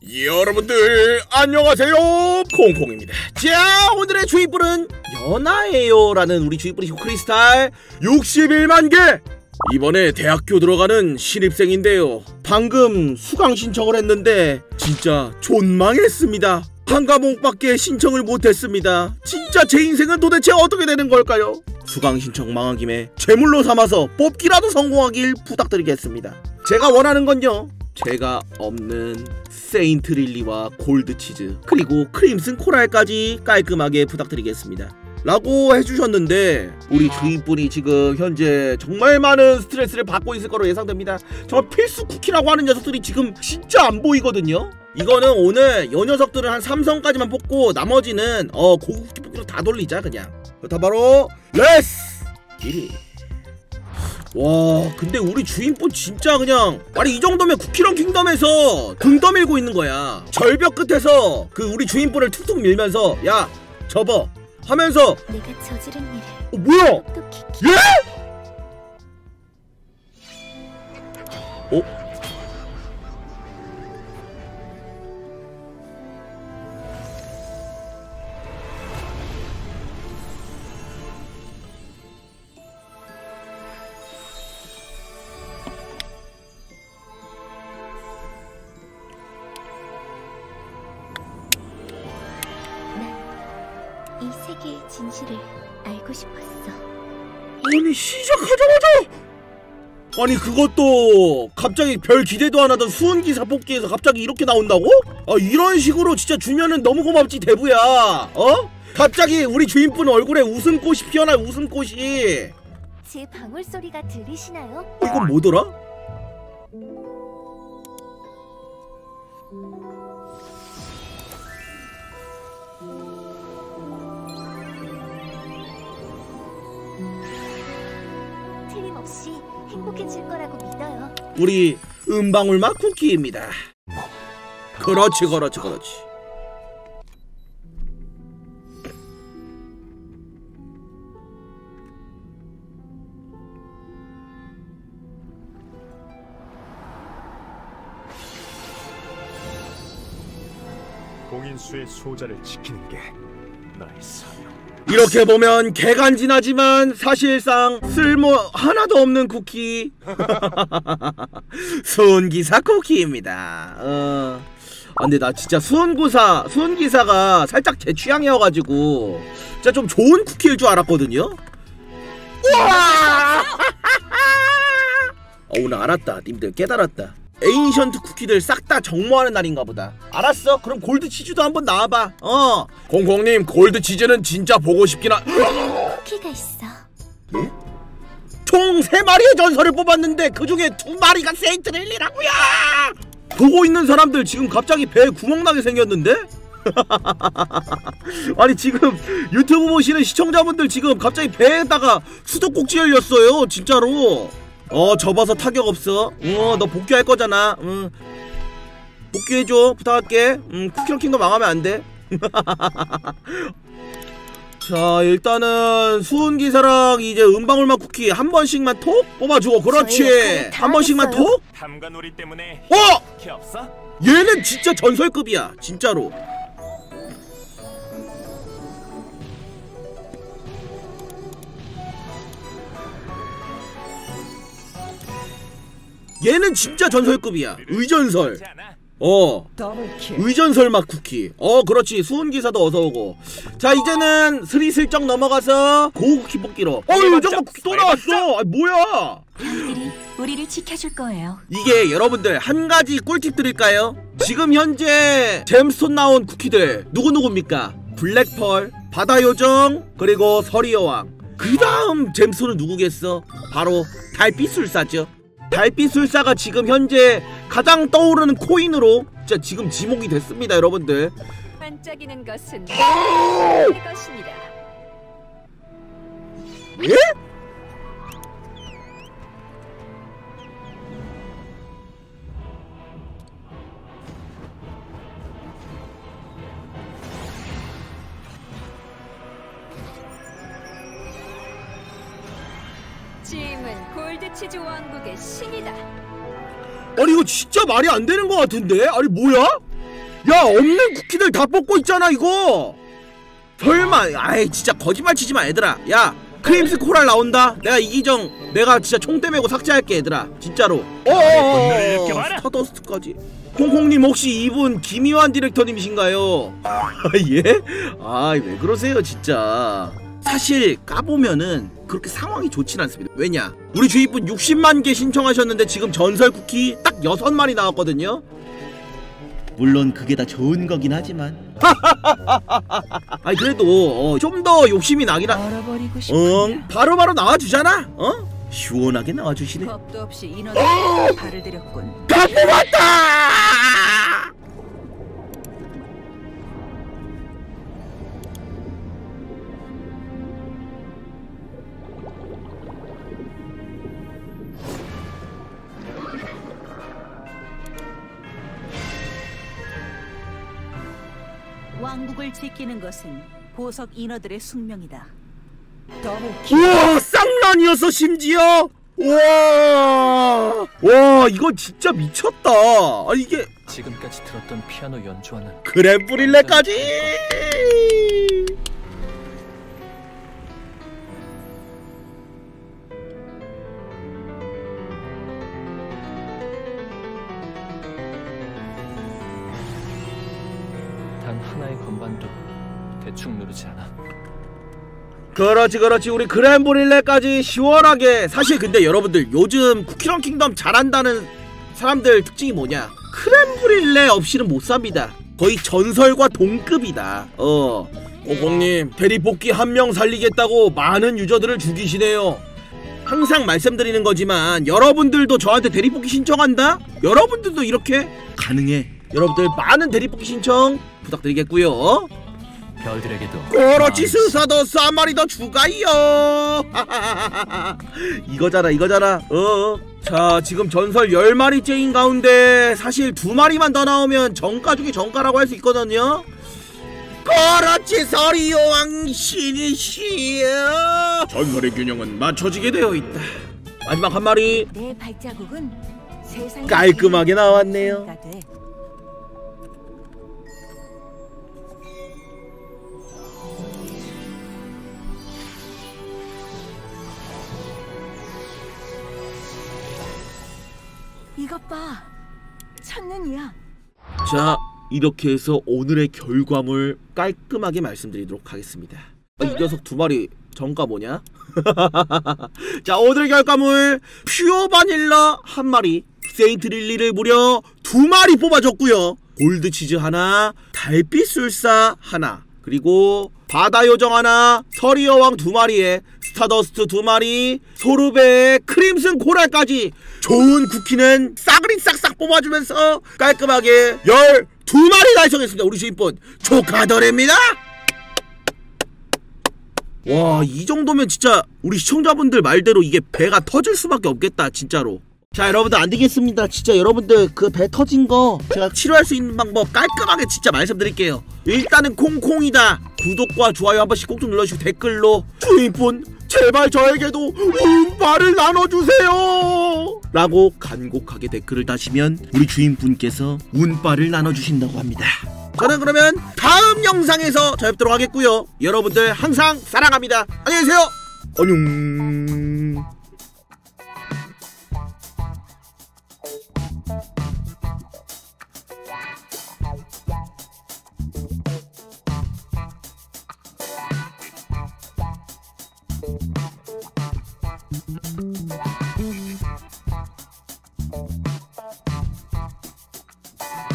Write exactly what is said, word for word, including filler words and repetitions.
여러분들 안녕하세요, 콩콩입니다. 자, 오늘의 주인뿔은 연하예요 라는 우리 주인뿔이 크리스탈 육십일만 개. 이번에 대학교 들어가는 신입생인데요, 방금 수강 신청을 했는데 진짜 존망했습니다. 한 과목밖에 신청을 못했습니다. 진짜 제 인생은 도대체 어떻게 되는 걸까요? 수강 신청 망한 김에 제물로 삼아서 뽑기라도 성공하길 부탁드리겠습니다. 제가 원하는 건요, 제가 없는 세인트 릴리와 골드치즈 그리고 크림슨 코랄까지 깔끔하게 부탁드리겠습니다 라고 해주셨는데, 우리 주인분이 지금 현재 정말 많은 스트레스를 받고 있을 거로 예상됩니다. 정말 필수 쿠키라고 하는 녀석들이 지금 진짜 안 보이거든요. 이거는 오늘 요 녀석들은 한 삼성까지만 뽑고 나머지는 어 고급 쿠키 뽑기로 다 돌리자 그냥. 그렇다 바로 레스 일 위. 와, 근데 우리 주인분 진짜 그냥, 아니 이 정도면 쿠키런 킹덤에서 등 떠밀고 있는 거야. 절벽 끝에서 그 우리 주인분을 툭툭 밀면서 야 접어 하면서 내가 저지른 일을 어 뭐야? 예? 어? 이 세계의 진실을 알고 싶었어. 아니 시작하자마자, 아니 그것도 갑자기 별 기대도 안 하던 수은기사 뽑기에서 갑자기 이렇게 나온다고? 아, 이런 식으로 진짜 주면은 너무 고맙지 대부야. 어? 갑자기 우리 주인분 얼굴에 웃음꽃이 피어나요. 웃음꽃이. 제 방울소리가 들리시나요? 이건 뭐더라? 틀림없이 행복해질 거라고 믿어요. 우리 은방울맛 쿠키입니다. 그렇지 그렇지 그렇지. 공인수의 소자를 지키는 게 나의 사명. 이렇게 보면 개간지나지만 사실상 쓸모 하나도 없는 쿠키. 수은기사 쿠키입니다. 어. 아, 근데 나 진짜 수은구사, 수은기사가 살짝 제 취향이어가지고 진짜 좀 좋은 쿠키일 줄 알았거든요. 우와! 어, 오늘 알았다. 님들 깨달았다. 에인션트 쿠키들 싹 다 정모하는 날인가 보다. 알았어, 그럼 골드치즈도 한번 나와봐. 어, 공공님 골드치즈는 진짜 보고 싶긴 하... 쿠키가 있어. 예? 총 세 마리의 전설을 뽑았는데 그 중에 두 마리가 세인트 릴리라고요. 보고 있는 사람들 지금 갑자기 배에 구멍 나게 생겼는데? 아니 지금 유튜브 보시는 시청자분들 지금 갑자기 배에다가 수도꼭지 열렸어요 진짜로. 어, 접어서 타격 없어. 어, 너 복귀할 거잖아. 응. 복귀해줘. 부탁할게. 음, 쿠키런 킹덤 망하면 안 돼. 자, 일단은 수은기사랑 이제 은방울맛 쿠키 한 번씩만 톡 뽑아주고. 그렇지. 한 번씩만 톡. 탐관오리 때문에 어! 쿠키 없어? 얘는 진짜 전설급이야. 진짜로. 얘는 진짜 전설급이야. 의전설. 어, 의전설 맛 쿠키. 어, 그렇지. 수은기사도 어서오고. 자, 이제는 스리슬쩍 넘어가서 고쿠키 뽑기로. 어휴, 잠깐 쿠키 또 나왔어. 아, 뭐야. 형들이 우리를 지켜줄 거예요. 이게 여러분들 한 가지 꿀팁 드릴까요? 지금 현재 잼스톤 나온 쿠키들 누구누구입니까? 블랙펄, 바다요정, 그리고 서리여왕. 그 다음 잼스톤은 누구겠어? 바로 달빛술사죠. 달빛술사가 지금 현재 가장 떠오르는 코인으로 진짜 지금 지목이 됐습니다, 여러분들. 반짝이는 것은 내 것입니다. 예? 짐은 골드치즈 왕국의 신이다. 아니 이거 진짜 말이 안 되는 것 같은데? 아니 뭐야? 야, 없는 쿠키들 다 뽑고 있잖아 이거. 설마. 아이 진짜 거짓말 치지마 얘들아. 야, 크림스 코랄 나온다. 내가 이기정 내가 진짜 총대 메고 삭제할게 얘들아 진짜로. 어어어 스타더스트까지. 콩콩님 혹시 이분 김희환 디렉터님이신가요? 예? 아 왜 그러세요 진짜. 사실 까보면은 그렇게 상황이 좋진 않습니다. 왜냐, 우리 주위분 육십만 개 신청하셨는데 지금 전설 쿠키 딱 여섯 마리 나왔거든요. 물론 그게 다 좋은 거긴 하지만 아니 그래도 어, 좀 더 욕심이 나긴 하. 알아버리고 싶군요. 응, 바로바로 나와주잖아. 어? 시원하게 나와주시네. 겁도 없이 인원에 발을 들였군. 다 뽑았다! 왕국을 지키는 것은 보석 인어들의 숙명이다. 너무 우와, 쌍란이었어 심지어. 와, 와 이거 진짜 미쳤다. 아 이게 지금까지 들었던 피아노 연주와는 그랜브릴레까지. 단 하나의 건반도 대충 누르지 않아. 그렇지 그렇지, 우리 그랜브릴레까지 시원하게. 사실 근데 여러분들 요즘 쿠키런 킹덤 잘한다는 사람들 특징이 뭐냐, 크랜브릴레 없이는 못 삽니다. 거의 전설과 동급이다. 어, 콩콩님 대리뽑기 한 명 살리겠다고 많은 유저들을 죽이시네요. 항상 말씀드리는 거지만 여러분들도 저한테 대리뽑기 신청한다? 여러분들도 이렇게 가능해. 여러분들 많은 대리뽑기 신청 부탁드리겠고요. 별들에게도 그렇지, 스사더스 한 마리 더 추가요. 이거잖아 이거잖아. 어. 자, 지금 전설 열 마리째인 가운데 사실 두 마리만 더 나오면 정가 중에 정가라고 할 수 있거든요. 그렇지, 서리여왕 신이시여. 전설의 균형은 맞춰지게 되어 있다. 마지막 한 마리 내 발자국은 세상에 깔끔하게 나왔네요. 돼. 이것 봐, 첫눈이야. 자, 이렇게 해서 오늘의 결과물 깔끔하게 말씀드리도록 하겠습니다. 아, 이 녀석 두 마리 정가 뭐냐? 자, 오늘 결과물 퓨어 바닐라 한 마리, 세인트 릴리를 무려 두 마리 뽑아줬고요. 골드 치즈 하나, 달빛 술사 하나, 그리고 바다 요정 하나, 서리 여왕 두 마리에 스타더스트 두 마리, 소르베 크림슨 코랄까지 좋은 쿠키는 싸그리 싹싹 뽑아주면서 깔끔하게 열두 마리 달성했습니다. 우리 주인분 축하드립니다. 와, 이 정도면 진짜 우리 시청자분들 말대로 이게 배가 터질 수밖에 없겠다 진짜로. 자, 여러분들 안 되겠습니다. 진짜 여러분들 그 배 터진 거 제가 치료할 수 있는 방법 깔끔하게 진짜 말씀드릴게요. 일단은 콩콩이다 구독과 좋아요 한 번씩 꼭 좀 눌러주시고 댓글로 주인분 제발 저에게도 운빨을 나눠주세요 라고 간곡하게 댓글을 다시면 우리 주인분께서 운빨을 나눠주신다고 합니다. 저는 그러면 다음 영상에서 찾아뵙도록 하겠고요. 여러분들 항상 사랑합니다. 안녕히 계세요. 안녕.